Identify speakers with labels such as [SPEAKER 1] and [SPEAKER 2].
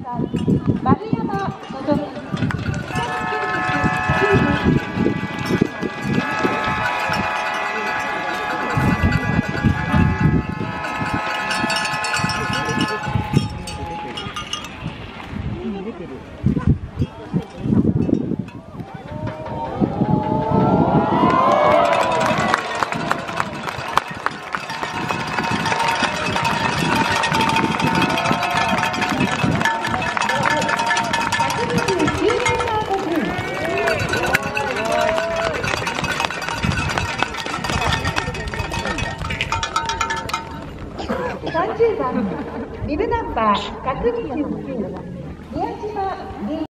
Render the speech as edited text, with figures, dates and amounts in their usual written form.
[SPEAKER 1] 丸山のぞみ。30番ビブナンバー129宮島